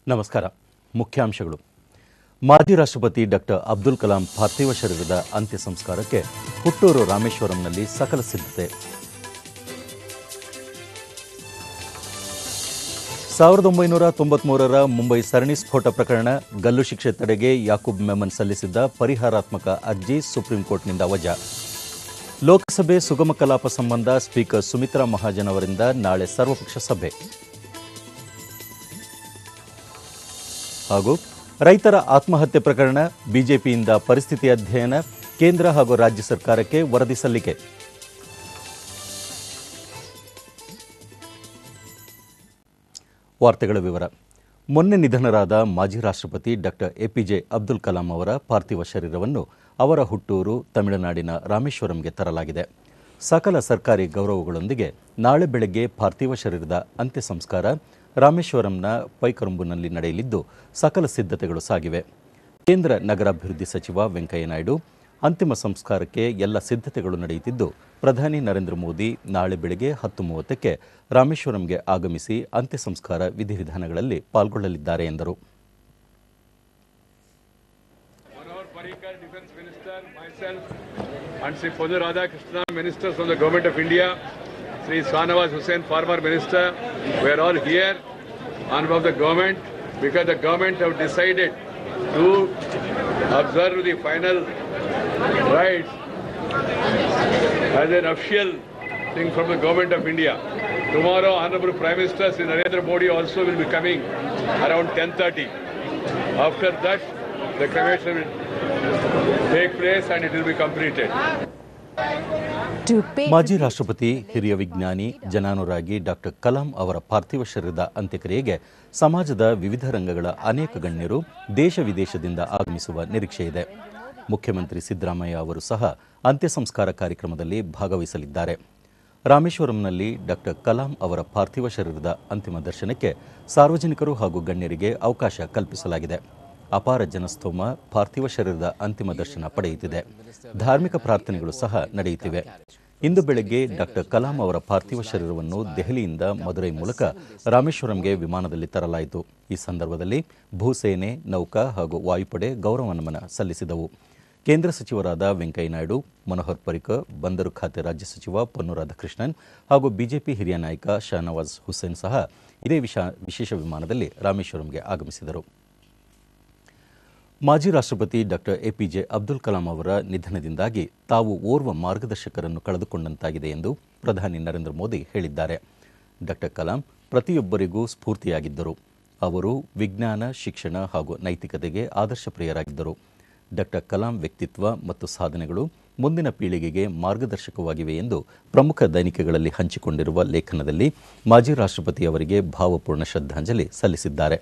ನಮಸ್ಕಾರ. ಮುಖ್ಯಾಂಶಗಳು. ಮಾಜಿ ರಾಷ್ಟ್ರಪತಿ ಡಾಕ್ಟರ್ ಅಬ್ದುಲ್ ಕಲಾಂ ಪಾರ್ಥಿವ ಶರೀರದ ಅಂತ್ಯ ಸಂಸ್ಕಾರಕ್ಕೆ ಹುಟ್ಟೂರು ರಾಮೇಶ್ವರಂನಲ್ಲಿ ಸಕಲ ಸಿದ್ಧತೆ. 1993ರ ಮುಂಬೈ ಸರಣಿ ಸ್ಫೋಟ ಪ್ರಕರಣ ಗಲ್ಲು ಶಿಕ್ಷೆ ತಡೆಗೆ ಯಾಕೂಬ್ ಮೆಮನ್ ಸಲ್ಲಿಸಿದ್ದ ಪರಿಹಾರಾತ್ಮಕ ಅರ್ಜಿ ಸುಪ್ರೀಂ ಕೋರ್ಟ್ನಿಂದ ವಜಾ. ಲೋಕಸಭೆ ಸುಗಮ ಕಲಾಪ ಸಂಬಂಧ ಸ್ಪೀಕರ್ ಸುಮಿತ್ರಾ ಮಹಾಜನ್ ಅವರಿಂದ ನಾಳೆ ಸರ್ವಪಕ್ಷ ಸಭೆ. ಹಾಗೂ ರೈತರ ಆತ್ಮಹತ್ಯೆ ಪ್ರಕರಣ ಬಿಜೆಪಿಯಿಂದ ಪರಿಸ್ಥಿತಿ ಅಧ್ಯಯನ, ಕೇಂದ್ರ ಹಾಗೂ ರಾಜ್ಯ ಸರ್ಕಾರಕ್ಕೆ ವರದಿ ಸಲ್ಲಿಕೆ. ವಾರ್ತೆಗಳ ವಿವರ. ಮೊನ್ನೆ ನಿಧನರಾದ ಮಾಜಿ ರಾಷ್ಟ್ರಪತಿ ಡಾಕ್ಟರ್ ಎಪಿಜೆ ಅಬ್ದುಲ್ ಕಲಾಂ ಅವರ ಪಾರ್ಥಿವ ಶರೀರವನ್ನು ಅವರ ಹುಟ್ಟೂರು ತಮಿಳುನಾಡಿನ ರಾಮೇಶ್ವರಂಗೆ ತರಲಾಗಿದೆ. ಸಕಲ ಸರ್ಕಾರಿ ಗೌರವಗಳೊಂದಿಗೆ ನಾಳೆ ಬೆಳಗ್ಗೆ ಪಾರ್ಥಿವ ಶರೀರದ ಅಂತ್ಯ ಸಂಸ್ಕಾರ ರಾಮೇಶ್ವರಂನ ಪೈಕರುಂಬುನಲ್ಲಿ ನಡೆಯಲಿದ್ದು ಸಕಲ ಸಿದ್ಧತೆಗಳು ಸಾಗಿವೆ. ಕೇಂದ್ರ ನಗರಾಭಿವೃದ್ಧಿ ಸಚಿವ ವೆಂಕಯ್ಯ ನಾಯ್ಡು ಅಂತಿಮ ಸಂಸ್ಕಾರಕ್ಕೆ ಎಲ್ಲ ಸಿದ್ಧತೆಗಳು ನಡೆಯುತ್ತಿದ್ದು, ಪ್ರಧಾನಿ ನರೇಂದ್ರ ಮೋದಿ ನಾಳೆ ಬೆಳಗ್ಗೆ 10:30ಕ್ಕೆ ರಾಮೇಶ್ವರಂಗೆ ಆಗಮಿಸಿ ಅಂತ್ಯ ಸಂಸ್ಕಾರ ವಿಧಿವಿಧಾನಗಳಲ್ಲಿ ಪಾಲ್ಗೊಳ್ಳಲಿದ್ದಾರೆ ಎಂದರು. And Sri Ponu Radhakrishna, ministers from the Government of India, Sri Shanawaz Hussain, former minister, we are all here on behalf of the government because the government have decided to observe the final rites as an official thing from the Government of India. Tomorrow, Honorable Prime Minister Sri Narendra Modi also will be coming around 10:30. After that, the cremation will take place and it will be completed. ಮಾಜಿ ರಾಷ್ಟ್ರಪತಿ, ಹಿರಿಯ ವಿಜ್ಞಾನಿ, ಜನಾನುರಾಗಿ doctor Kalam ಅವರ ಪಾರ್ಥಿವ ಶರೀರದ ಅಂತ್ಯಕ್ರಿಯೆಗೆ ಸಮಾಜದ ವಿವಿಧ ರಂಗಗಳ ಅನೇಕ ಗಣ್ಯರು ದೇಶ ವಿದೇಶದಿಂದ ಆಗಮಿಸುವ ನಿರೀಕ್ಷೆ ಇದೆ. ಮುಖ್ಯಮಂತ್ರಿ ಸಿದ್ದರಾಮಯ್ಯ ಅವರು ಸಹ ಅಂತ್ಯ ಸಂಸ್ಕಾರ ಕಾರ್ಯಕ್ರಮದಲ್ಲಿ ಭಾಗವಹಿಸಲಿದ್ದಾರೆ. ರಾಮೇಶ್ವರಂನಲ್ಲಿ ಡಾಕ್ಟರ್ ಕಲಾಂ ಅವರ ಪಾರ್ಥಿವ ಶರೀರದ ಅಂತಿಮ ದರ್ಶನಕ್ಕೆ ಸಾರ್ವಜನಿಕರು ಹಾಗೂ ಗಣ್ಯರಿಗೆ ಅವಕಾಶ ಕಲ್ಪಿಸಲಾಗಿದೆ. ಅಪಾರ ಜನಸ್ತೋಮ ಪಾರ್ಥಿವ ಶರೀರದ ಅಂತಿಮ ದರ್ಶನ ಪಡೆಯುತ್ತಿದೆ. ಧಾರ್ಮಿಕ ಪ್ರಾರ್ಥನೆಗಳು ಸಹ ನಡೆಯುತ್ತಿವೆ. ಇಂದು ಬೆಳಗ್ಗೆ ಡಾಕ್ಟರ್ ಕಲಾಂ ಅವರ ಪಾರ್ಥಿವ ಶರೀರವನ್ನು ದೆಹಲಿಯಿಂದ ಮದುರೈ ಮೂಲಕ ರಾಮೇಶ್ವರಂಗೆ ವಿಮಾನದಲ್ಲಿ ತರಲಾಯಿತು. ಈ ಸಂದರ್ಭದಲ್ಲಿ ಭೂಸೇನೆ, ನೌಕಾ ಹಾಗೂ ವಾಯುಪಡೆ ಗೌರವ ನಮನ ಸಲ್ಲಿಸಿದವು. ಕೇಂದ್ರ ಸಚಿವರಾದ ವೆಂಕಯ್ಯ ನಾಯ್ಡು, ಮನೋಹರ್ ಪರಿಕರ್, ಬಂದರು ಖಾತೆ ರಾಜ್ಯ ಸಚಿವ ಪೊನ್ನು ರಾಧಾಕೃಷ್ಣನ್ ಹಾಗೂ ಬಿಜೆಪಿ ಹಿರಿಯ ನಾಯಕ ಶಾನವಾಜ್ ಹುಸೇನ್ ಸಹ ಇದೇ ವಿಶೇಷ ವಿಮಾನದಲ್ಲಿ ರಾಮೇಶ್ವರಂಗೆ ಆಗಮಿಸಿದರು. ಮಾಜಿ ರಾಷ್ಟ್ರಪತಿ ಡಾಕ್ಟರ್ ಎಪಿಜೆ ಅಬ್ದುಲ್ ಕಲಾಂ ಅವರ ನಿಧನದಿಂದಾಗಿ ತಾವು ಓರ್ವ ಮಾರ್ಗದರ್ಶಕರನ್ನು ಕಳೆದುಕೊಂಡಂತಾಗಿದೆ ಎಂದು ಪ್ರಧಾನಿ ನರೇಂದ್ರ ಮೋದಿ ಹೇಳಿದ್ದಾರೆ. ಡಾಕ್ಟರ್ ಕಲಾಂ ಪ್ರತಿಯೊಬ್ಬರಿಗೂ ಸ್ಫೂರ್ತಿಯಾಗಿದ್ದರು. ಅವರು ವಿಜ್ಞಾನ, ಶಿಕ್ಷಣ ಹಾಗೂ ನೈತಿಕತೆಗೆ ಆದರ್ಶಪ್ರಿಯರಾಗಿದ್ದರು. ಡಾಕ್ಟರ್ ಕಲಾಂ ವ್ಯಕ್ತಿತ್ವ ಮತ್ತು ಸಾಧನೆಗಳು ಮುಂದಿನ ಪೀಳಿಗೆಗೆ ಮಾರ್ಗದರ್ಶಕವಾಗಿವೆ ಎಂದು ಪ್ರಮುಖ ದೈನಿಕಗಳಲ್ಲಿ ಹಂಚಿಕೊಂಡಿರುವ ಲೇಖನದಲ್ಲಿ ಮಾಜಿ ರಾಷ್ಟ್ರಪತಿ ಅವರಿಗೆ ಭಾವಪೂರ್ಣ ಶ್ರದ್ಧಾಂಜಲಿ ಸಲ್ಲಿಸಿದ್ದಾರೆ.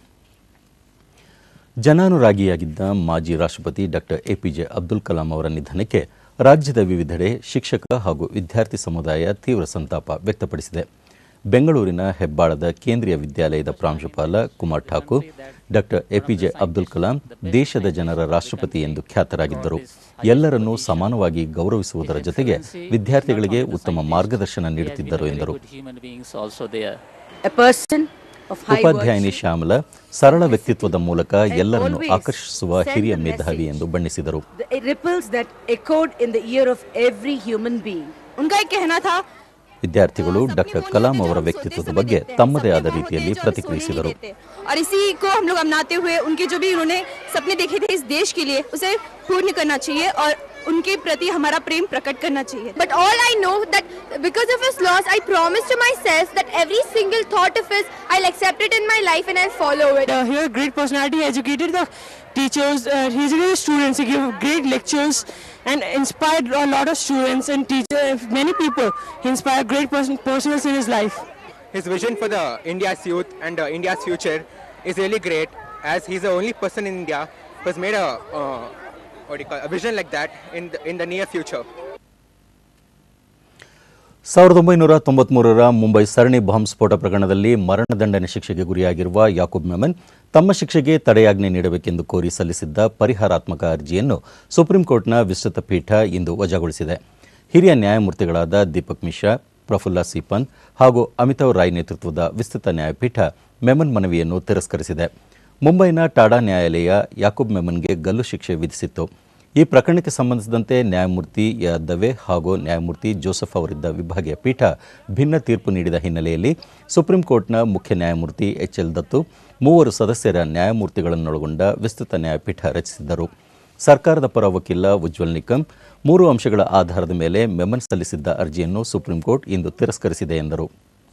ಜನಾನುರಾಗಿಯಾಗಿದ್ದ ಮಾಜಿ ರಾಷ್ಟ್ರಪತಿ ಡಾಕ್ಟರ್ ಎಪಿಜೆ ಅಬ್ದುಲ್ ಕಲಾಂ ಅವರ ನಿಧನಕ್ಕೆ ರಾಜ್ಯದ ವಿವಿಧೆಡೆ ಶಿಕ್ಷಕ ಹಾಗೂ ವಿದ್ಯಾರ್ಥಿ ಸಮುದಾಯ ತೀವ್ರ ಸಂತಾಪ ವ್ಯಕ್ತಪಡಿಸಿದೆ. ಬೆಂಗಳೂರಿನ ಹೆಬ್ಬಾಳದ ಕೇಂದ್ರೀಯ ವಿದ್ಯಾಲಯದ ಪ್ರಾಂಶುಪಾಲ ಕುಮಾರ್ ಠಾಕೂರ್ ಡಾಕ್ಟರ್ ಎಪಿಜೆ ಅಬ್ದುಲ್ ಕಲಾಂ ದೇಶದ ಜನರ ರಾಷ್ಟ್ರಪತಿ ಎಂದು ಖ್ಯಾತರಾಗಿದ್ದರು. ಎಲ್ಲರನ್ನೂ ಸಮಾನವಾಗಿ ಗೌರವಿಸುವುದರ ಜೊತೆಗೆ ವಿದ್ಯಾರ್ಥಿಗಳಿಗೆ ಉತ್ತಮ ಮಾರ್ಗದರ್ಶನ ನೀಡುತ್ತಿದ್ದರು ಎಂದರು. ಉಪಾಧ್ಯಾಯಿನಿ ಶ್ಯಾಮಲ ಸರಳ ವ್ಯಕ್ತಿತ್ವದ ಮೂಲಕ ಎಲ್ಲರನ್ನು ಆಕರ್ಷಿಸುವ ಹಿರಿಯ ಮೇಧಾವಿ ಎಂದು ಬಣ್ಣಿಸಿದರು. ವಿದ್ಯಾರ್ಥಿಗಳು ಡಾಕ್ಟರ್ ಕಲಾಂ ಅವರ ವ್ಯಕ್ತಿತ್ವದ ಬಗ್ಗೆ ತಮ್ಮದೇ ಆದ ರೀತಿಯಲ್ಲಿ ಪ್ರತಿಕ್ರಿಯಿಸಿದರು. उनके प्रति हमारा प्रेम प्रकट करना चाहिए. But all I know that because of his loss, I promise to myself that every single thought of his, I'll accept it in my life and I'll follow it. Here, great personality, educated the teachers, he educated students, he gave great lectures and inspired a lot of students and teachers, many people. He inspired great personals in his life. His vision for the India's youth and India's future is really great, as he's the only person in India who has made a vision like that in the near future. 1993ರ Mumbai ಸರಣಿ bomb ಸ್ಫೋಟ ಪ್ರಕರಣದಲ್ಲಿ ಮರಣದಂಡನೆ ಶಿಕ್ಷೆಗೆ ಗುರಿಯಾಗಿರುವ ಯಾಕೂಬ್ ಮೆಮನ್ ತಮ್ಮ ಶಿಕ್ಷೆಗೆ ತಡೆಯಾಜ್ಞೆ ನೀಡಬೇಕೆಂದು ಕೋರಿ ಸಲ್ಲಿಸಿದ್ದ ಪರಿಹಾರಾತ್ಮಕ ಅರ್ಜಿಯನ್ನು ಸುಪ್ರೀಂ ಕೋರ್ಟ್ನ ವಿಸ್ತೃತ ಪೀಠ ಇಂದು ವಜಾಗೊಳಿಸಿದೆ. ಹಿರಿಯ ನ್ಯಾಯಮೂರ್ತಿಗಳಾದ ದೀಪಕ್ ಮಿಶ್ರಾ, ಪ್ರಫುಲ್ಲ ಸಿ ಪಂತ್ ಹಾಗೂ ಅಮಿತಾವ್ ರಾಯ್ ನೇತೃತ್ವದ ವಿಸ್ತೃತ ನ್ಯಾಯಪೀಠ ಮೆಮನ್ ಮನವಿಯನ್ನು ತಿರಸ್ಕರಿಸಿದೆ. ಮುಂಬೈನ ಟಾಡಾ ನ್ಯಾಯಾಲಯ ಯಾಕೂಬ್ ಮೆಮನ್ಗೆ ಗಲ್ಲು ಶಿಕ್ಷೆ ವಿಧಿಸಿತ್ತು. ಈ ಪ್ರಕರಣಕ್ಕೆ ಸಂಬಂಧಿಸಿದಂತೆ ನ್ಯಾಯಮೂರ್ತಿ ದವೆ ಹಾಗೂ ನ್ಯಾಯಮೂರ್ತಿ ಜೋಸೆಫ್ ಅವರಿದ್ದ ವಿಭಾಗೀಯ ಪೀಠ ಭಿನ್ನ ತೀರ್ಪು ನೀಡಿದ ಹಿನ್ನೆಲೆಯಲ್ಲಿ ಸುಪ್ರೀಂ ಕೋರ್ಟ್ನ ಮುಖ್ಯ ನ್ಯಾಯಮೂರ್ತಿ HL ದತ್ತು 3 ಸದಸ್ಯರ ನ್ಯಾಯಮೂರ್ತಿಗಳನ್ನೊಳಗೊಂಡ ವಿಸ್ತೃತ ನ್ಯಾಯಪೀಠ ರಚಿಸಿದ್ದರು. ಸರ್ಕಾರದ ಪರ ವಕೀಲ ಉಜ್ವಲ್ ನಿಕಂ 3 ಅಂಶಗಳ ಆಧಾರದ ಮೇಲೆ ಮೆಮನ್ ಸಲ್ಲಿಸಿದ್ದ ಅರ್ಜಿಯನ್ನು ಸುಪ್ರೀಂ ಕೋರ್ಟ್ ಇಂದು ತಿರಸ್ಕರಿಸಿದೆ ಎಂದರು.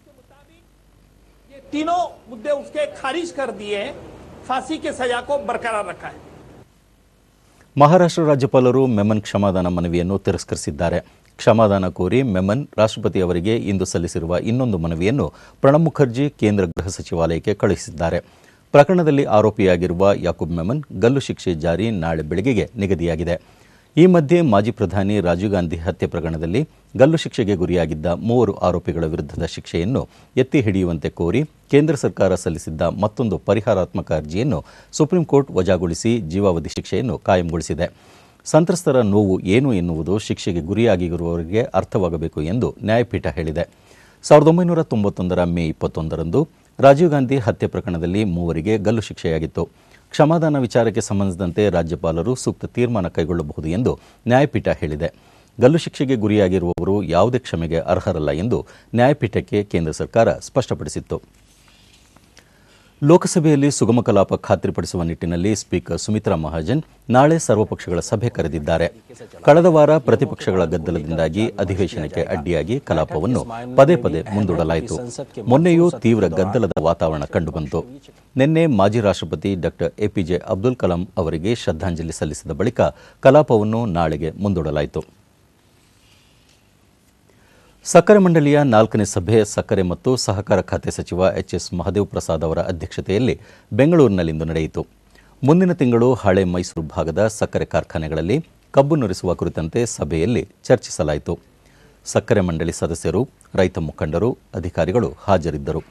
तीनों मुद्दे उसके खारिज कर दिए, फांसी की सजा को बरकरार रखा है. ಮಹಾರಾಷ್ಟ್ರ ರಾಜ್ಯಪಾಲರು ಮೆಮನ್ ಕ್ಷಮಾದಾನ ಮನವಿಯನ್ನು ತಿರಸ್ಕರಿಸಿದ್ದಾರೆ. ಕ್ಷಮಾದಾನ ಕೋರಿ ಮೆಮನ್ ರಾಷ್ಟ್ರಪತಿ ಅವರಿಗೆ ಇಂದು ಸಲ್ಲಿಸಿರುವ ಇನ್ನೊಂದು ಮನವಿಯನ್ನು ಪ್ರಣಬ್ ಮುಖರ್ಜಿ ಕೇಂದ್ರ ಗೃಹ ಸಚಿವಾಲಯಕ್ಕೆ ಕಳುಹಿಸಿದ್ದಾರೆ. ಪ್ರಕರಣದಲ್ಲಿ ಆರೋಪಿಯಾಗಿರುವ ಯಾಕೂಬ್ ಮೆಮನ್ ಗಲ್ಲು ಶಿಕ್ಷೆ ಜಾರಿ ನಾಳೆ ಬೆಳಗ್ಗೆಗೆ ನಿಗದಿಯಾಗಿದೆ. ಈ ಮಧ್ಯೆ ಮಾಜಿ ಪ್ರಧಾನಿ ರಾಜೀವ್ ಗಾಂಧಿ ಹತ್ಯೆ ಪ್ರಕರಣದಲ್ಲಿ ಗಲ್ಲು ಶಿಕ್ಷೆಗೆ ಗುರಿಯಾಗಿದ್ದ 3 ಆರೋಪಿಗಳ ವಿರುದ್ಧದ ಶಿಕ್ಷೆಯನ್ನು ಎತ್ತಿ ಹಿಡಿಯುವಂತೆ ಕೋರಿ ಕೇಂದ್ರ ಸರ್ಕಾರ ಸಲ್ಲಿಸಿದ್ದ ಮತ್ತೊಂದು ಪರಿಹಾರಾತ್ಮಕ ಅರ್ಜಿಯನ್ನು ಸುಪ್ರೀಂ ಕೋರ್ಟ್ ವಜಾಗೊಳಿಸಿ ಜೀವಾವಧಿ ಶಿಕ್ಷೆಯನ್ನು ಕಾಯಂಗೊಳಿಸಿದೆ. ಸಂತ್ರಸ್ತರ ನೋವು ಏನು ಎನ್ನುವುದು ಶಿಕ್ಷೆಗೆ ಗುರಿಯಾಗಿರುವವರಿಗೆ ಅರ್ಥವಾಗಬೇಕು ಎಂದು ನ್ಯಾಯಪೀಠ ಹೇಳಿದೆ. 1991ರ ಮೇ 21ರಂದು ರಾಜೀವ್ ಗಾಂಧಿ ಹತ್ಯೆ ಪ್ರಕರಣದಲ್ಲಿ 3 ಗಲ್ಲು ಶಿಕ್ಷೆಯಾಗಿತ್ತು. ಕ್ಷಮಾದಾನ ವಿಚಾರಕ್ಕೆ ಸಂಬಂಧಿಸಿದಂತೆ ರಾಜ್ಯಪಾಲರು ಸೂಕ್ತ ತೀರ್ಮಾನ ಕೈಗೊಳ್ಳಬಹುದು ಎಂದು ನ್ಯಾಯಪೀಠ ಹೇಳಿದೆ. ಗಲ್ಲು ಶಿಕ್ಷೆಗೆ ಗುರಿಯಾಗಿರುವವರು ಯಾವುದೇ ಕ್ಷಮೆಗೆ ಅರ್ಹರಲ್ಲ ಎಂದು ನ್ಯಾಯಪೀಠಕ್ಕೆ ಕೇಂದ್ರ ಸರ್ಕಾರ ಸ್ಪಷ್ಟಪಡಿಸಿತ್ತು. ಲೋಕಸಭೆಯಲ್ಲಿ ಸುಗಮ ಕಲಾಪ ಖಾತ್ರಿಪಡಿಸುವ ನಿಟ್ಟಿನಲ್ಲಿ ಸ್ಪೀಕರ್ ಸುಮಿತ್ರಾ ಮಹಾಜನ್ ನಾಳೆ ಸರ್ವಪಕ್ಷಗಳ ಸಭೆ ಕರೆದಿದ್ದಾರೆ. ಕಳೆದ ವಾರ ಪ್ರತಿಪಕ್ಷಗಳ ಗದ್ದಲದಿಂದಾಗಿ ಅಧಿವೇಶನಕ್ಕೆ ಅಡ್ಡಿಯಾಗಿ ಕಲಾಪವನ್ನು ಪದೇ ಪದೇ ಮುಂದೂಡಲಾಯಿತು. ಮೊನ್ನೆಯೂ ತೀವ್ರ ಗದ್ದಲದ ವಾತಾವರಣ ಕಂಡುಬಂತು. ನಿನ್ನೆ ಮಾಜಿ ರಾಷ್ಟ್ರಪತಿ ಡಾಕ್ಟರ್ APJ ಅಬ್ದುಲ್ ಕಲಾಂ ಅವರಿಗೆ ಶ್ರದ್ಧಾಂಜಲಿ ಸಲ್ಲಿಸಿದ ಬಳಿಕ ಕಲಾಪವನ್ನು ನಾಳೆಗೆ ಮುಂದೂಡಲಾಯಿತು. ಸಕ್ಕರೆ ಮಂಡಳಿಯ 4ನೇ ಸಭೆ ಸಕ್ಕರೆ ಮತ್ತು ಸಹಕಾರ ಖಾತೆ ಸಚಿವ HS ಮಹದೇವ್ ಪ್ರಸಾದ್ ಅವರ ಅಧ್ಯಕ್ಷತೆಯಲ್ಲಿ ಬೆಂಗಳೂರಿನಲ್ಲಿಂದು ನಡೆಯಿತು. ಮುಂದಿನ ತಿಂಗಳು ಹಳೆ ಮೈಸೂರು ಭಾಗದ ಸಕ್ಕರೆ ಕಾರ್ಖಾನೆಗಳಲ್ಲಿ ಕಬ್ಬು ನುರಿಸುವ ಕುರಿತಂತೆ ಸಭೆಯಲ್ಲಿ ಚರ್ಚಿಸಲಾಯಿತು. ಸಕ್ಕರೆ ಮಂಡಳಿ ಸದಸ್ಯರು, ರೈತ ಮುಖಂಡರು, ಅಧಿಕಾರಿಗಳು ಹಾಜರಿದ್ದರು.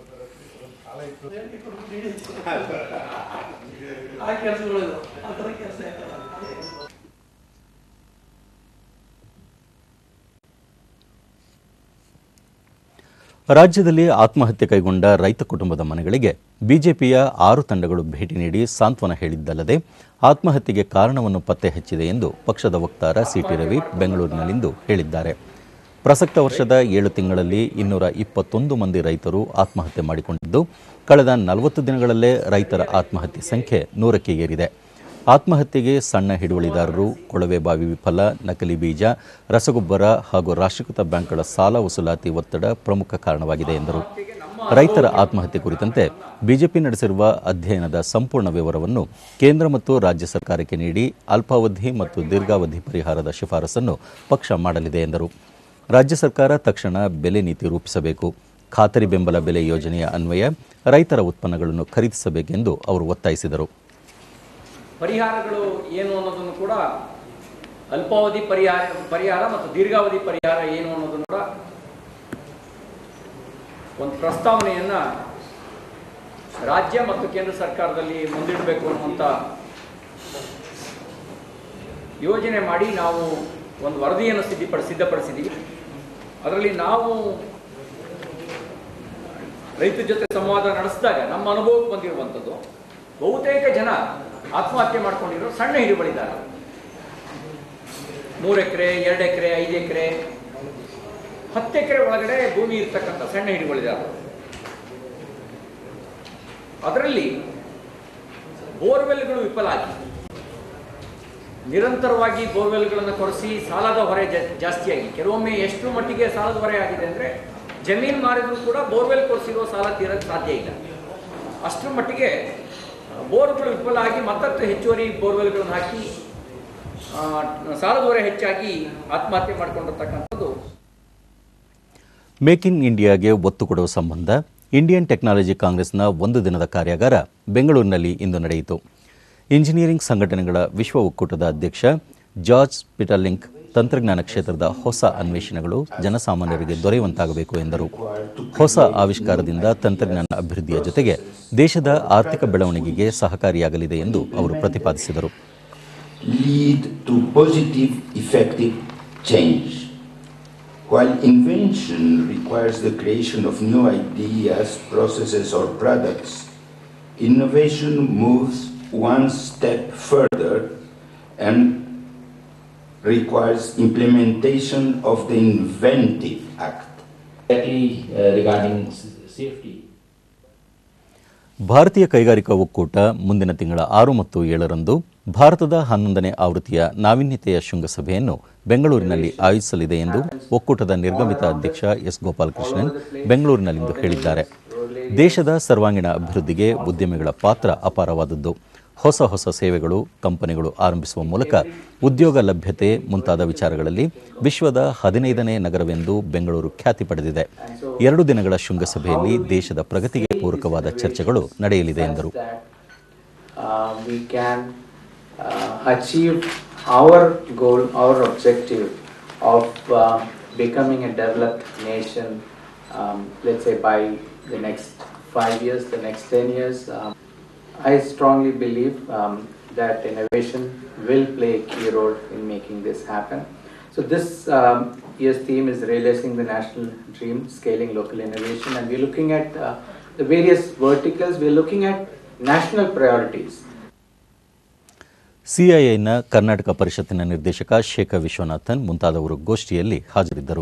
ರಾಜ್ಯದಲ್ಲಿ ಆತ್ಮಹತ್ಯೆ ಕೈಗೊಂಡ ರೈತ ಕುಟುಂಬದ ಮನೆಗಳಿಗೆ ಬಿಜೆಪಿಯ 6 ತಂಡಗಳು ಭೇಟಿ ನೀಡಿ ಸಾಂತ್ವನ ಹೇಳಿದ್ದಲ್ಲದೆ ಆತ್ಮಹತ್ಯೆಗೆ ಕಾರಣವನ್ನು ಪತ್ತೆ ಹಚ್ಚಿದೆ ಎಂದು ಪಕ್ಷದ ವಕ್ತಾರ CT ರವಿ ಬೆಂಗಳೂರಿನಲ್ಲಿಂದು ಹೇಳಿದ್ದಾರೆ. ಪ್ರಸಕ್ತ ವರ್ಷದ 7 ತಿಂಗಳಲ್ಲಿ 221 ಮಂದಿ ರೈತರು ಆತ್ಮಹತ್ಯೆ ಮಾಡಿಕೊಂಡಿದ್ದು, ಕಳೆದ 40 ದಿನಗಳಲ್ಲೇ ರೈತರ ಆತ್ಮಹತ್ಯೆ ಸಂಖ್ಯೆ 100ಕ್ಕೆ ಏರಿದೆ. ಆತ್ಮಹತ್ಯೆಗೆ ಸಣ್ಣ ಹಿಡುವಳಿದಾರರು, ಕೊಳವೆ ಬಾವಿ ವಿಫಲ, ನಕಲಿ ಬೀಜ, ರಸಗೊಬ್ಬರ ಹಾಗೂ ರಾಷ್ಟ್ರೀಕೃತ ಬ್ಯಾಂಕ್ಗಳ ಸಾಲ ವಸೂಲಾತಿ ಒತ್ತಡ ಪ್ರಮುಖ ಕಾರಣವಾಗಿದೆ ಎಂದರು. ರೈತರ ಆತ್ಮಹತ್ಯೆ ಕುರಿತಂತೆ ಬಿಜೆಪಿ ನಡೆಸಿರುವ ಅಧ್ಯಯನದ ಸಂಪೂರ್ಣ ವಿವರವನ್ನು ಕೇಂದ್ರ ಮತ್ತು ರಾಜ್ಯ ಸರ್ಕಾರಕ್ಕೆ ನೀಡಿ ಅಲ್ಪಾವಧಿ ಮತ್ತು ದೀರ್ಘಾವಧಿ ಪರಿಹಾರದ ಶಿಫಾರಸನ್ನು ಪಕ್ಷ ಮಾಡಲಿದೆ ಎಂದರು. ರಾಜ್ಯ ಸರ್ಕಾರ ತಕ್ಷಣ ಬೆಲೆ ನೀತಿ ರೂಪಿಸಬೇಕು. ಖಾತರಿ ಬೆಂಬಲ ಬೆಲೆ ಯೋಜನೆಯ ಅನ್ವಯ ರೈತರ ಉತ್ಪನ್ನಗಳನ್ನು ಖರೀದಿಸಬೇಕೆಂದು ಅವರು ಒತ್ತಾಯಿಸಿದರು. ಪರಿಹಾರಗಳು ಏನು ಅನ್ನೋದನ್ನು ಕೂಡ ಅಲ್ಪಾವಧಿ ಪರಿಹಾರ ಮತ್ತು ದೀರ್ಘಾವಧಿ ಪರಿಹಾರ ಏನು ಅನ್ನೋದನ್ನು ಕೂಡ ಒಂದು ಪ್ರಸ್ತಾವನೆಯನ್ನ ರಾಜ್ಯ ಮತ್ತು ಕೇಂದ್ರ ಸರ್ಕಾರದಲ್ಲಿ ಮುಂದಿಡಬೇಕು ಅನ್ನುವಂಥ ಯೋಜನೆ ಮಾಡಿ ನಾವು ಒಂದು ವರದಿಯನ್ನು ಸಿದ್ಧಪಡಿಸಿದ್ದೀವಿ. ಅದರಲ್ಲಿ ನಾವು ರೈತರ ಜೊತೆ ಸಂವಾದ ನಡೆಸಿದಾಗ ನಮ್ಮ ಅನುಭವಕ್ಕೆ ಬಂದಿರುವಂಥದ್ದು, ಬಹುತೇಕ ಜನ ಆತ್ಮಹತ್ಯೆ ಮಾಡ್ಕೊಂಡಿರೋ ಸಣ್ಣ ಹಿಡುವಳಿದಾರ, 3 ಎಕರೆ, 2 ಎಕರೆ, 5 ಎಕರೆ, 10 ಎಕರೆ ಒಳಗಡೆ ಭೂಮಿ ಇರ್ತಕ್ಕಂಥ ಸಣ್ಣ ಹಿಡುವಳಿದಾರ. ಅದರಲ್ಲಿ ಬೋರ್ವೆಲ್ಗಳು ವಿಫಲ ಆಗಿ ನಿರಂತರವಾಗಿ ಬೋರ್ವೆಲ್ಗಳನ್ನು ಕೊರೆಸಿ ಸಾಲದ ಹೊರೆ ಜಾಸ್ತಿಯಾಗಿ, ಕೆಲವೊಮ್ಮೆ ಎಷ್ಟು ಮಟ್ಟಿಗೆ ಸಾಲದ ಹೊರೆ ಆಗಿದೆ ಅಂದರೆ ಜಮೀನು ಮಾರಿದ್ರು ಕೂಡ ಬೋರ್ವೆಲ್ ಕೊರೆಸಿರೋ ಸಾಲ ತೀರಕ್ಕೆ ಸಾಧ್ಯ ಇಲ್ಲ. ಅಷ್ಟರ ಮಟ್ಟಿಗೆ ಬೋರ್ಗಳು ವಿಫಲ ಆಗಿ ಮತ್ತಷ್ಟು ಹೆಚ್ಚುವರಿ ಬೋರ್ವೆಲ್ಗಳನ್ನು ಹಾಕಿ ಸಾಲದ ಹೊರೆ ಹೆಚ್ಚಾಗಿ ಆತ್ಮಹತ್ಯೆ ಮಾಡಿಕೊಂಡಿರ್ತಕ್ಕಂಥದ್ದು. ಮೇಕ್ ಇನ್ ಇಂಡಿಯಾಗೆ ಒತ್ತು ಕೊಡುವ ಸಂಬಂಧ ಇಂಡಿಯನ್ ಟೆಕ್ನಾಲಜಿ ಕಾಂಗ್ರೆಸ್ನ 1 ದಿನದ ಕಾರ್ಯಾಗಾರ ಬೆಂಗಳೂರಿನಲ್ಲಿ ಇಂದು ನಡೆಯಿತು. ಇಂಜಿನಿಯರಿಂಗ್ ಸಂಘಟನೆಗಳ ವಿಶ್ವ ಒಕ್ಕೂಟದ ಅಧ್ಯಕ್ಷ ಜಾರ್ಜ್ ಪಿಟರ್ಲಿಂಕ್ ತಂತ್ರಜ್ಞಾನ ಕ್ಷೇತ್ರದ ಹೊಸ ಅನ್ವೇಷಣೆಗಳು ಜನಸಾಮಾನ್ಯರಿಗೆ ದೊರೆಯುವಂತಾಗಬೇಕು ಎಂದರು. ಹೊಸ ಆವಿಷ್ಕಾರದಿಂದ ತಂತ್ರಜ್ಞಾನ ಅಭಿವೃದ್ಧಿಯ ಜೊತೆಗೆ ದೇಶದ ಆರ್ಥಿಕ ಬೆಳವಣಿಗೆಗೆ ಸಹಕಾರಿಯಾಗಲಿದೆ ಎಂದು ಅವರು ಪ್ರತಿಪಾದಿಸಿದರು. lead to positive effective change. While invention requires the creation of new ideas, processes, or products, innovation moves one step further and requires implementation of the inventive act. Regarding safety. ಭಾರತೀಯ ಕೈಗಾರಿಕಾ ಒಕ್ಕೂಟ ಮುಂದಿನ ತಿಂಗಳ 6 ಮತ್ತು 7ರಂದು ಭಾರತದ 11ನೇ ಆವೃತ್ತಿಯ ನಾವೀನ್ಯತೆಯ ಶೃಂಗಸಭೆಯನ್ನು ಬೆಂಗಳೂರಿನಲ್ಲಿ ಆಯೋಜಿಸಲಿದೆ ಎಂದು ಒಕ್ಕೂಟದ ನಿರ್ಗಮಿತ ಅಧ್ಯಕ್ಷ ಎಸ್ ಗೋಪಾಲಕೃಷ್ಣನ್ ಬೆಂಗಳೂರಿನಲ್ಲಿಂದು ಹೇಳಿದ್ದಾರೆ. ದೇಶದ ಸರ್ವಾಂಗೀಣ ಅಭಿವೃದ್ಧಿಗೆ ಉದ್ಯಮಿಗಳ ಪಾತ್ರ ಅಪಾರವಾದದ್ದು. ಹೊಸ ಸೇವೆಗಳು, ಕಂಪನಿಗಳು ಆರಂಭಿಸುವ ಮೂಲಕ ಉದ್ಯೋಗ ಲಭ್ಯತೆ ಮುಂತಾದ ವಿಚಾರಗಳಲ್ಲಿ ವಿಶ್ವದ 15ನೇ ನಗರವೆಂದು ಬೆಂಗಳೂರು ಖ್ಯಾತಿ ಪಡೆದಿದೆ. 2 ದಿನಗಳ ಶೃಂಗಸಭೆಯಲ್ಲಿ ದೇಶದ ಪ್ರಗತಿಗೆ ಪೂರಕವಾದ ಚರ್ಚೆಗಳು ನಡೆಯಲಿದೆ ಎಂದರು. We can achieve our goal, our objective of becoming a developed nation, let's say by the next 5 years, the next 10 years. I strongly believe that innovation will play a key role in making this happen. So this year's theme is realizing the national dream, scaling local innovation, and we're looking at the various verticals. We're looking at national priorities. ಸಿಐಐನ Karnataka ಪರಿಷತ್ತಿನ ನಿರ್ದೇಶಕ ಶೇಖರ್ ವಿಶ್ವನಾಥನ್ ಮುಂತಾದವರು ಗೋಷ್ಠಿಯಲ್ಲಿ ಹಾಜರಿದ್ದರು.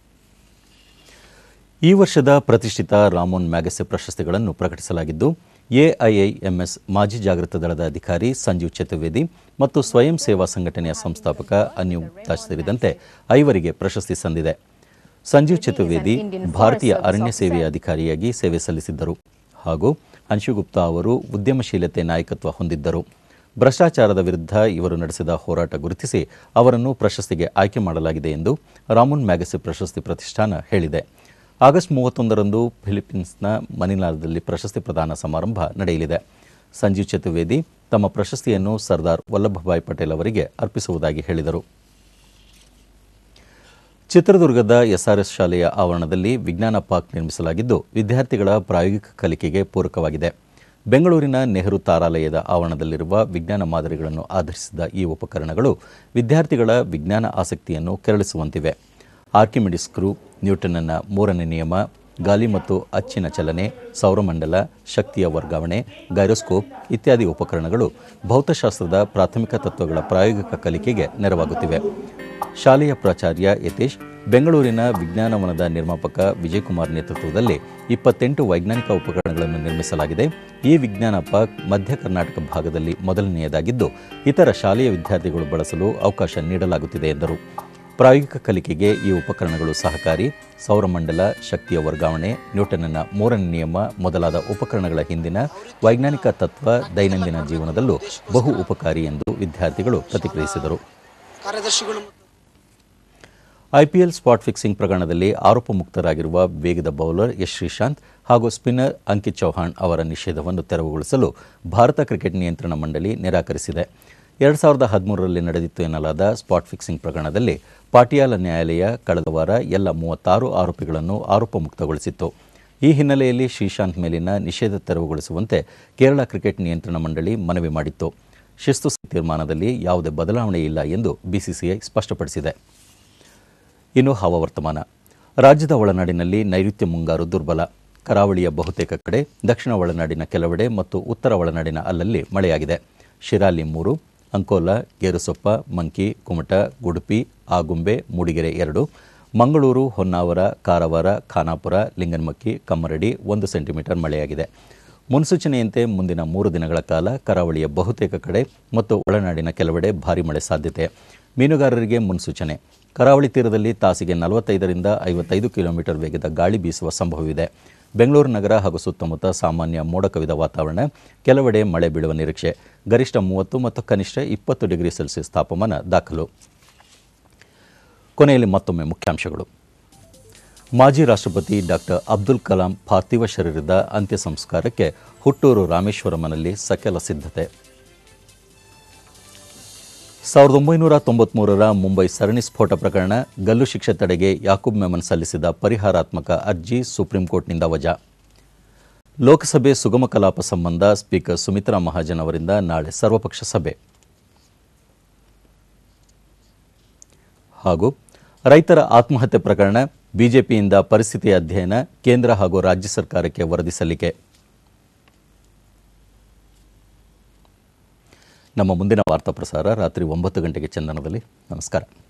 ಈ ವರ್ಷದ ಪ್ರತಿಷ್ಠಿತ Ramon ಮ್ಯಾಗಸೆ ಪ್ರಶಸ್ತಿಗಳನ್ನು ಪ್ರಕಟಿಸಲಾಗಿದ್ದು, AIIMS ಮಾಜಿ ಜಾಗೃತ ದಳದ ಅಧಿಕಾರಿ ಸಂಜೀವ್ ಚತುರ್ವೇದಿ ಮತ್ತು ಸ್ವಯಂ ಸೇವಾ ಸಂಘಟನೆಯ ಸಂಸ್ಥಾಪಕ ಅನ್ಯೂಬ್ ದಾಸ್ ಸೇರಿದಂತೆ 5 ಪ್ರಶಸ್ತಿ ಸಂದಿದೆ. ಸಂಜೀವ್ ಚತುರ್ವೇದಿ ಭಾರತೀಯ ಅರಣ್ಯ ಸೇವೆಯ ಅಧಿಕಾರಿಯಾಗಿ ಸೇವೆ ಸಲ್ಲಿಸಿದ್ದರು ಹಾಗೂ ಅಂಶು ಗುಪ್ತಾ ಅವರು ಉದ್ಯಮಶೀಲತೆ ನಾಯಕತ್ವ ಹೊಂದಿದ್ದರು. ಭ್ರಷ್ಟಾಚಾರದ ವಿರುದ್ಧ ಇವರು ನಡೆಸಿದ ಹೋರಾಟ ಗುರುತಿಸಿ ಅವರನ್ನು ಪ್ರಶಸ್ತಿಗೆ ಆಯ್ಕೆ ಮಾಡಲಾಗಿದೆ ಎಂದು ರಾಮೋನ್ ಮ್ಯಾಗಸೆ ಪ್ರಶಸ್ತಿ ಪ್ರತಿಷ್ಠಾನ ಹೇಳಿದೆ. ಆಗಸ್ಟ್ 31ರಂದು ಫಿಲಿಪೀನ್ಸ್ನ ಮನಿಲಾದಲ್ಲಿ ಪ್ರಶಸ್ತಿ ಪ್ರದಾನ ಸಮಾರಂಭ ನಡೆಯಲಿದೆ. ಸಂಜೀವ್ ಚತುರ್ವೇದಿ ತಮ್ಮ ಪ್ರಶಸ್ತಿಯನ್ನು ಸರ್ದಾರ್ ವಲ್ಲಭಭಾಯ್ ಪಟೇಲ್ ಅವರಿಗೆ ಅರ್ಪಿಸುವುದಾಗಿ ಹೇಳಿದರು. ಚಿತ್ರದುರ್ಗದ ಎಸ್ಆರ್ಎಸ್ ಶಾಲೆಯ ಆವರಣದಲ್ಲಿ ವಿಜ್ಞಾನ ಪಾರ್ಕ್ ನಿರ್ಮಿಸಲಾಗಿದ್ದು, ವಿದ್ಯಾರ್ಥಿಗಳ ಪ್ರಾಯೋಗಿಕ ಕಲಿಕೆಗೆ ಪೂರಕವಾಗಿದೆ. ಬೆಂಗಳೂರಿನ ನೆಹರು ತಾರಾಲಯದ ಆವರಣದಲ್ಲಿರುವ ವಿಜ್ಞಾನ ಮಾದರಿಗಳನ್ನು ಆಧರಿಸಿದ ಈ ಉಪಕರಣಗಳು ವಿದ್ಯಾರ್ಥಿಗಳ ವಿಜ್ಞಾನ ಆಸಕ್ತಿಯನ್ನು ಕೆರಳಿಸುವಂತಿವೆ. ಆರ್ಕಿಮಿಡಿಸ್ ಸ್ಕ್ರೂ, ನ್ಯೂಟನ್ನ 3ನೇ ನಿಯಮ, ಗಾಲಿ ಮತ್ತು ಅಚ್ಚಿನ ಚಲನೆ, ಸೌರಮಂಡಲ, ಶಕ್ತಿಯ ವರ್ಗಾವಣೆ, ಗೈರೋಸ್ಕೋಪ್ ಇತ್ಯಾದಿ ಉಪಕರಣಗಳು ಭೌತಶಾಸ್ತ್ರದ ಪ್ರಾಥಮಿಕ ತತ್ವಗಳ ಪ್ರಾಯೋಗಿಕ ಕಲಿಕೆಗೆ ನೆರವಾಗುತ್ತಿವೆ. ಶಾಲೆಯ ಪ್ರಾಚಾರ್ಯ ಯತೇಶ್, ಬೆಂಗಳೂರಿನ ವಿಜ್ಞಾನವನದ ನಿರ್ಮಾಪಕ ವಿಜಯಕುಮಾರ್ ನೇತೃತ್ವದಲ್ಲಿ 28 ವೈಜ್ಞಾನಿಕ ಉಪಕರಣಗಳನ್ನು ನಿರ್ಮಿಸಲಾಗಿದೆ. ಈ ವಿಜ್ಞಾನ ಪಾರ್ಕ್ ಮಧ್ಯ ಕರ್ನಾಟಕ ಭಾಗದಲ್ಲಿ ಮೊದಲನೆಯದಾಗಿದ್ದು, ಇತರ ಶಾಲೆಯ ವಿದ್ಯಾರ್ಥಿಗಳು ಬಳಸಲು ಅವಕಾಶ ನೀಡಲಾಗುತ್ತಿದೆ ಎಂದರು. ಪ್ರಾಯೋಗಿಕ ಕಲಿಕೆಗೆ ಈ ಉಪಕರಣಗಳು ಸಹಕಾರಿ. ಸೌರಮಂಡಲ, ಶಕ್ತಿಯ ವರ್ಗಾವಣೆ, ನ್ಯೂಟನ್ನ 3ನೇ ನಿಯಮ ಮೊದಲಾದ ಉಪಕರಣಗಳ ಹಿಂದಿನ ವೈಜ್ಞಾನಿಕ ತತ್ವ ದೈನಂದಿನ ಜೀವನದಲ್ಲೂ ಬಹು ಉಪಕಾರಿ ಎಂದು ವಿದ್ಯಾರ್ಥಿಗಳು ಪ್ರತಿಕ್ರಿಯಿಸಿದರು. ಐಪಿಎಲ್ ಸ್ಪಾಟ್ ಫಿಕ್ಸಿಂಗ್ ಪ್ರಕರಣದಲ್ಲಿ ಆರೋಪ ಮುಕ್ತರಾಗಿರುವ ವೇಗದ ಬೌಲರ್ ಯಶ್ ಶ್ರೀಶಾಂತ್ ಹಾಗೂ ಸ್ಪಿನ್ನರ್ ಅಂಕಿತ್ ಚೌಹಾಣ್ ಅವರ ನಿಷೇಧವನ್ನು ತೆರವುಗೊಳಿಸಲು ಭಾರತ ಕ್ರಿಕೆಟ್ ನಿಯಂತ್ರಣ ಮಂಡಳಿ ನಿರಾಕರಿಸಿದೆ. 2013ರಲ್ಲಿ ನಡೆದಿತ್ತು ಎನ್ನಲಾದ ಸ್ಪಾಟ್ ಫಿಕ್ಸಿಂಗ್ ಪ್ರಕರಣದಲ್ಲಿ ಪಾಟಿಯಾಲ ನ್ಯಾಯಾಲಯ ಕಳೆದ ವಾರ ಎಲ್ಲ 36 ಆರೋಪಿಗಳನ್ನು ಆರೋಪ ಮುಕ್ತಗೊಳಿಸಿತ್ತು. ಈ ಹಿನ್ನೆಲೆಯಲ್ಲಿ ಶ್ರೀಶಾಂತ್ ಮೇಲಿನ ನಿಷೇಧ ತೆರವುಗೊಳಿಸುವಂತೆ ಕೇರಳ ಕ್ರಿಕೆಟ್ ನಿಯಂತ್ರಣ ಮಂಡಳಿ ಮನವಿ ಮಾಡಿತ್ತು. ಶಿಸ್ತು ತೀರ್ಮಾನದಲ್ಲಿ ಯಾವುದೇ ಬದಲಾವಣೆ ಇಲ್ಲ ಎಂದು ಬಿಸಿಸಿಐ ಸ್ಪಷ್ಟಪಡಿಸಿದೆ. ಇನ್ನು ಹವಾವರ್ತಮಾನ. ರಾಜ್ಯದ ಒಳನಾಡಿನಲ್ಲಿ ನೈಋತ್ಯ ಮುಂಗಾರು ದುರ್ಬಲ. ಕರಾವಳಿಯ ಬಹುತೇಕ ಕಡೆ, ದಕ್ಷಿಣ ಒಳನಾಡಿನ ಕೆಲವೆಡೆ ಮತ್ತು ಉತ್ತರ ಒಳನಾಡಿನ ಅಲ್ಲಲ್ಲಿ ಮಳೆಯಾಗಿದೆ. ಶಿರಾಲಿ 3, ಅಂಕೋಲಾ, ಗೇರುಸೊಪ್ಪ, ಮಂಕಿ, ಕುಮಟ, ಗುಡುಪಿ, ಆಗುಂಬೆ, ಮೂಡಿಗೆರೆ 2, ಮಂಗಳೂರು, ಹೊನ್ನಾವರ, ಕಾರವಾರ, ಖಾನಾಪುರ, ಲಿಂಗನಮಕ್ಕಿ, ಕಮ್ಮರಡಿ 1 ಸೆಂಟಿಮೀಟರ್ ಮಳೆಯಾಗಿದೆ. ಮುನ್ಸೂಚನೆಯಂತೆ ಮುಂದಿನ 3 ದಿನಗಳ ಕಾಲ ಕರಾವಳಿಯ ಬಹುತೇಕ ಕಡೆ ಮತ್ತು ಒಳನಾಡಿನ ಕೆಲವೆಡೆ ಭಾರೀ ಮಳೆ ಸಾಧ್ಯತೆ. ಮೀನುಗಾರರಿಗೆ ಮುನ್ಸೂಚನೆ. ಕರಾವಳಿ ತೀರದಲ್ಲಿ ತಾಸಿಗೆ 45ರಿಂದ 55 ಕಿಲೋಮೀಟರ್ ವೇಗದ ಗಾಳಿ ಬೀಸುವ ಸಂಭವವಿದೆ. ಬೆಂಗಳೂರು ನಗರ ಹಾಗೂ ಸುತ್ತಮುತ್ತ ಸಾಮಾನ್ಯ ಮೋಡ ಕವಿದ ವಾತಾವರಣ, ಕೆಲವೆಡೆ ಮಳೆ ಬೀಳುವ ನಿರೀಕ್ಷೆ. ಗರಿಷ್ಠ 30 ಮತ್ತು ಕನಿಷ್ಠ 20 ಡಿಗ್ರಿ ಸೆಲ್ಸಿಯಸ್ ತಾಪಮಾನ ದಾಖಲು. ಕೊನೆಯಲ್ಲಿ ಮತ್ತೊಮ್ಮೆ ಮುಖ್ಯಾಂಶಗಳು. ಮಾಜಿ ರಾಷ್ಟ್ರಪತಿ ಡಾಕ್ಟರ್ ಅಬ್ದುಲ್ ಕಲಾಂ ಪಾರ್ಥಿವ ಶರೀರದ ಅಂತ್ಯ ಸಂಸ್ಕಾರಕ್ಕೆ ಹುಟ್ಟೂರು ರಾಮೇಶ್ವರಮನಲ್ಲಿ ಸಕಲ ಸಿದ್ಧತೆ. 1993ರ ಮುಂಬೈ ಸರಣಿ ಸ್ಫೋಟ ಪ್ರಕರಣ, ಗಲ್ಲು ಶಿಕ್ಷೆ ತಡೆಗೆ ಯಾಕೂಬ್ ಮೆಮನ್ ಸಲ್ಲಿಸಿದ ಪರಿಹಾರಾತ್ಮಕ ಅರ್ಜಿ ಸುಪ್ರೀಂ ಕೋರ್ಟ್ನಿಂದ ವಜಾ. ಲೋಕಸಭೆ ಸುಗಮ ಕಲಾಪ ಸಂಬಂಧ ಸ್ಪೀಕರ್ ಸುಮಿತ್ರಾ ಮಹಾಜನ್ ಅವರಿಂದ ನಾಳೆ ಸರ್ವಪಕ್ಷ ಸಭೆ. ಹಾಗೂ ರೈತರ ಆತ್ಮಹತ್ಯೆ ಪ್ರಕರಣ, ಬಿಜೆಪಿಯಿಂದ ಪರಿಸ್ಥಿತಿ ಅಧ್ಯಯನ, ಕೇಂದ್ರ ಹಾಗೂ ರಾಜ್ಯ ಸರ್ಕಾರಕ್ಕೆ ವರದಿ ಸಲ್ಲಿಕೆ. ನಮ್ಮ ಮುಂದಿನ ವಾರ್ತಾ ಪ್ರಸಾರ ರಾತ್ರಿ 9 ಗಂಟೆಗೆ ಚಂದನದಲ್ಲಿ. ನಮಸ್ಕಾರ.